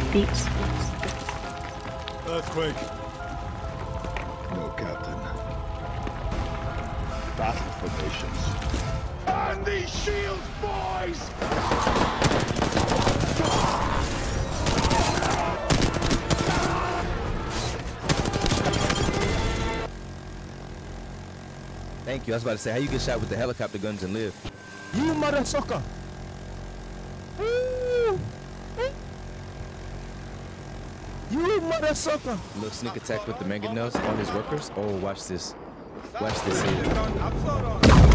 Beats. Earthquake. No, Captain. Battle formations. And these shields, boys! Thank you. I was about to say, how you get shot with the helicopter guns and live? You mother sucker! You mother sucker! Little sneak attack with the mangonels on his workers. Oh, watch this. Watch this here.